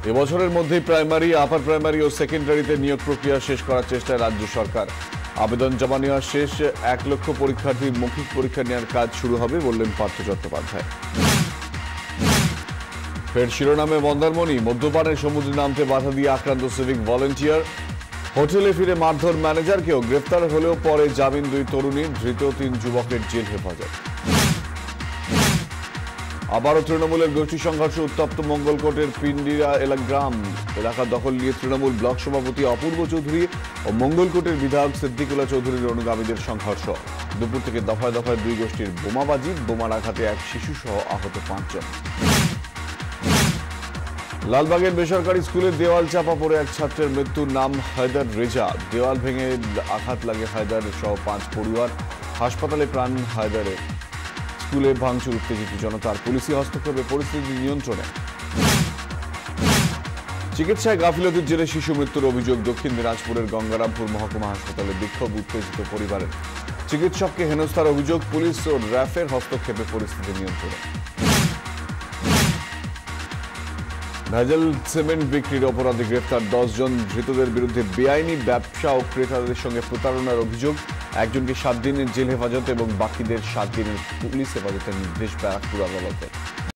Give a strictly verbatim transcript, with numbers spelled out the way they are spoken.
এবছরের মধ্যেই primary, upper primary ও সেকেন্ডারিতে নিয়োগ প্রক্রিয়া শেষ করার চেষ্টায় রাজ্য সরকার। আবেদন জমা নেওয়া শেষ, এক লক্ষ পরীক্ষার্থীর মৌখিক পরীক্ষা নেওয়ার কাজ শুরু হবে বললেন পার্থ চট্টোপাধ্যায়। ফের শিরোনামে মন্দারমণি, মদ্যপানের সমুদ্রে নামতে বাধা দিয়ে আক্রান্ত সিভিক ভলেন্টিয়ার। হোটেলে ফিরে মারধর ম্যানেজারকেও, গ্রেফতার হলেও পরে জামিন দুই তরুণী, ধৃত তিন যুবকের জেল হেফাজত। আবারও তৃণমূলের গোষ্ঠী সংঘর্ষ, উত্তপ্ত মঙ্গলকোটের পিন্ডিরা গ্রাম এলাকা দখল নিয়ে তৃণমূল ব্লক সভাপতি অপূর্ব চৌধুরী ও মঙ্গলকোটের বিধায়ক সিদ্দিকুল্লাহ চৌধুরীর অনুগামীদের সংঘর্ষ। দুপুর থেকে দফায় দফায় দুই গোষ্ঠীর বোমাবাজি, বোমার আঘাতে এক শিশু সহ আহত পাঁচজন। লালবাগের বেসরকারি স্কুলের দেওয়াল চাপা পড়ে এক ছাত্রের মৃত্যু, নাম হায়দার রেজা। দেওয়াল ভেঙে আঘাত লাগে হায়দার সহ পাঁচ পড়ুয়ার, হাসপাতালে প্রাণ হায়দারের। স্কুলে ভাঙচুর, উত্তেজিত জনতার, পুলিশি হস্তক্ষেপে পরিস্থিতি নিয়ন্ত্রণে। চিকিৎসায় গাফিলতির জেরে শিশু মৃত্যুর অভিযোগ, দক্ষিণ দিনাজপুরের গঙ্গারামপুর মহকুমা হাসপাতালে বিক্ষোভ, উত্তেজিত পরিবারের। চিকিৎসককে হেনস্থার অভিযোগ, পুলিশ ও র্যাফের হস্তক্ষেপে পরিস্থিতি নিয়ন্ত্রণে। ভেজাল সিমেন্ট বিক্রির অপরাধে গ্রেফতার দশ জন, ধৃতদের বিরুদ্ধে বেআইনি ব্যবসা ও ক্রেতাদের সঙ্গে প্রতারণার অভিযোগ। একজনকে সাত দিনের জেল হেফাজত এবং বাকিদের সাত দিনের পুলিশ হেফাজতের নির্দেশ ব্যারাকপুর আদালতের।